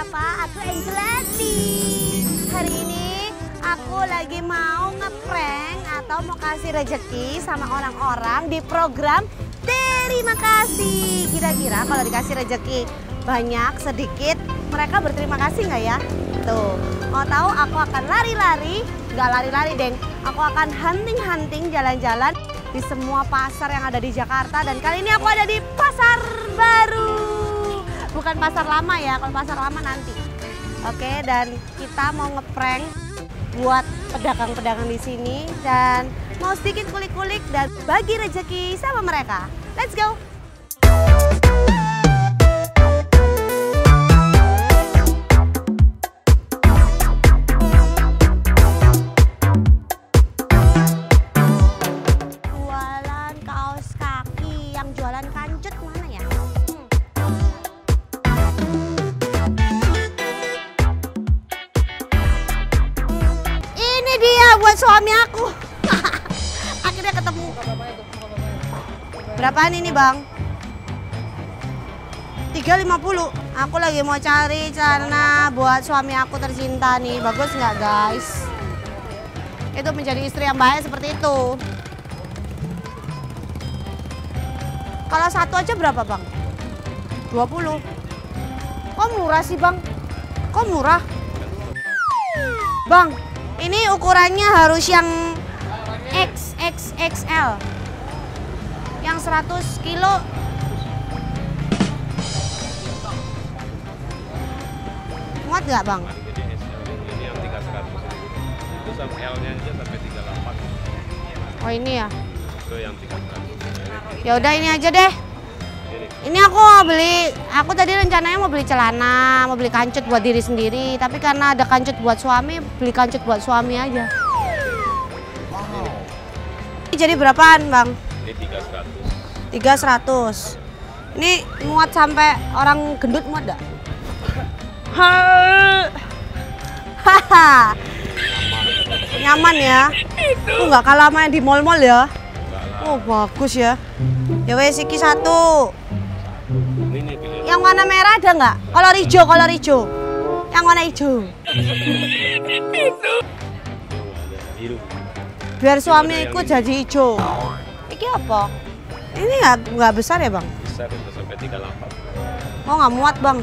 sapa, aku Angelati. Hari ini aku lagi mau ngeprank atau mau kasih rezeki sama orang-orang di program Terima Kasih. Kira-kira kalau dikasih rezeki banyak, sedikit, mereka berterima kasih nggak ya? Tuh, mau tahu aku akan lari-lari, nggak lari-lari deng. Aku akan hunting-hunting jalan-jalan di semua pasar yang ada di Jakarta. Dan kali ini aku ada di Pasar Baru. Bukan pasar lama ya, kalau pasar lama nanti. Oke, dan kita mau ngeprank buat pedagang-pedagang di sini. Dan mau sedikit kulik-kulik dan bagi rezeki sama mereka. Let's go! Jualan kaos kaki, yang jualan kancut mana ya? Ini dia buat suami aku. Akhirnya ketemu. Berapaan ini bang? 350. Aku lagi mau cari celana buat suami aku tercinta nih. Bagus nggak guys? Itu menjadi istri yang baik seperti itu. Kalau satu aja berapa bang? 20. Kok murah sih bang? Kok murah? Bang, ini ukurannya harus yang XXXL. Yang 100 kilo. Muat nggak bang? Ini yang 300. Itu sampai L-nya aja sampai 38. Oh ini ya? Itu yang 300. Ya udah ini aja deh. Ini aku mau beli, aku tadi rencananya mau beli celana, mau beli kancut buat diri sendiri. Tapi karena ada kancut buat suami, beli kancut buat suami aja. Ini jadi berapaan bang? Ini 300. 300. Ini muat sampai orang gendut muat gak? Haha. Nyaman ya. Nggak kalah sama yang di mall-mall ya. Oh bagus ya. Ya wes iki satu. Ini pilih. Yang warna merah ada nggak? Kolor hijau, kolor hijau. Yang warna hijau. Biru. Biar suamiku jadi hijau. Iki apa? Ini nggak besar ya bang? Besar itu sampai 38. Oh nggak muat bang.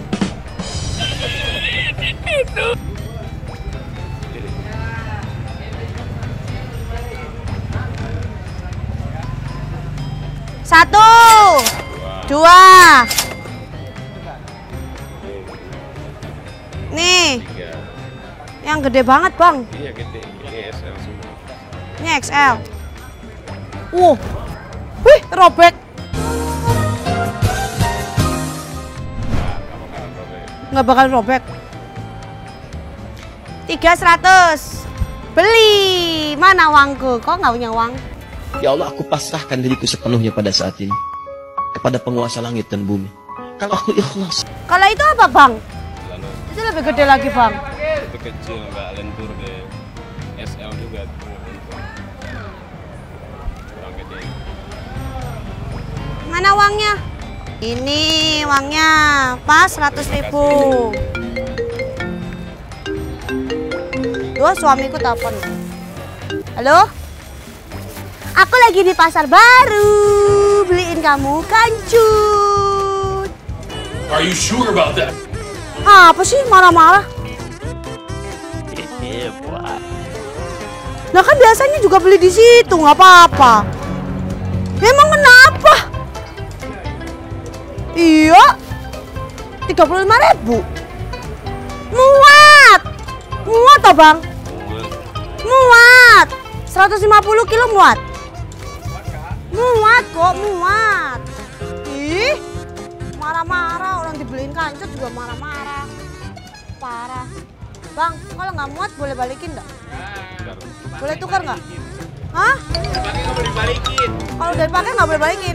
Satu, dua. Nih, yang gede banget bang. Iya gede. Ini SL semua. Ini XL. Wih, robek. Nggak bakal robek. 300. Beli. Mana uangku? Kok nggak punya uang? Ya Allah, aku pasrahkan diriku sepenuhnya pada saat ini kepada penguasa langit dan bumi. Kalau aku ikhlas. Kalau itu apa bang? Lalu Itu lebih gede lagi bang. itu kecil nggak lentur deh. SL juga tuh lentur. Kurang gede. Mana uangnya? Ini uangnya pas 100.000. Dua suamiku telepon. Halo? Aku lagi di Pasar Baru, beliin kamu kancut. Are you sure about that? Apa sih marah-marah? Nah kan biasanya juga beli di situ, nggak apa-apa. Emang kenapa? Iya, 35.000. Muat, muat toh bang? Muat, 150 kilo muat. Muat kok, muat. Ih, marah-marah, orang dibeliin kancut juga marah-marah. Parah. Bang, kalau nggak muat boleh balikin nggak? Boleh tukar nggak? Hah? Dipakai nggak boleh dibalikin. Kalau udah dipakai nggak boleh balikin.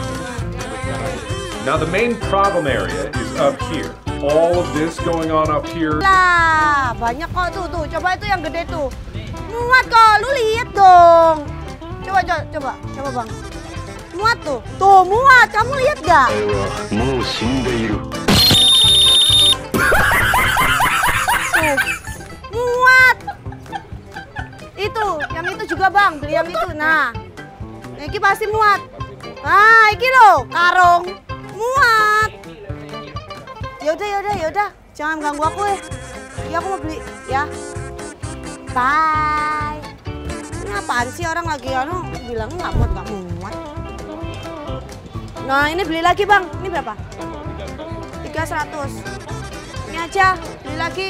Now the main problem area is up here. All of this going on up here. Lah, banyak kok tuh. Coba itu yang gede tuh. Muat kok, lu lihat dong. Coba bang. Muat tuh. Tuh muat, kamu lihat gak? beli yang itu. Nah, iki pasti muat. Ah, iki lo karung muat. Yaudah, jangan ganggu aku ya. Ya aku mau beli ya. Bye. Ini apaan sih orang lagi bilang nggak muat. Nah ini beli lagi bang. Ini berapa? 300. Ini aja beli lagi.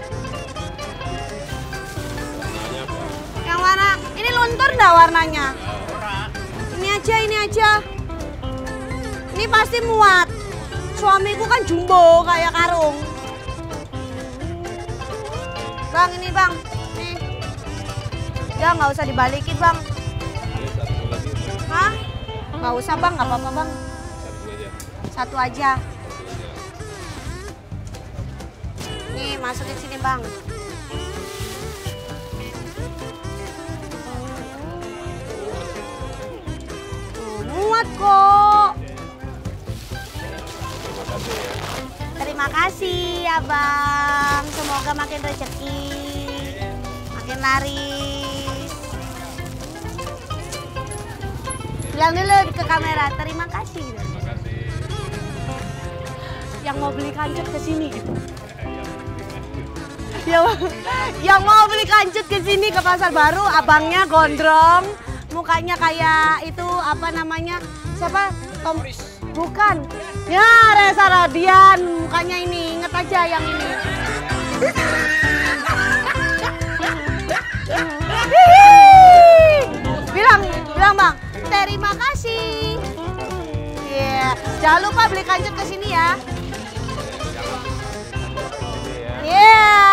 Yang mana? Ini luntur nggak warnanya? Ini aja. Ini pasti muat. Suamiku kan jumbo kayak karung. Bang, ini bang. Nih. Ya nggak usah dibalikin bang. Hah? Nggak usah bang, nggak apa-apa bang. Satu aja. Nih masukin sini bang. Muat kok. Terima kasih abang. Semoga makin rezeki, makin laris. Bilang dulu ke kamera, terima kasih. Yang mau beli kancut ke sini. Yang mau beli kancut ke sini ke Pasar Baru, abangnya gondrong, mukanya kayak itu apa namanya? Siapa? Tom bukan. Ya, Reza Radian, mukanya ini. Ingat aja yang ini. Bilang bang, terima kasih. Iya, jangan lupa beli kancut ke sini ya. Iya.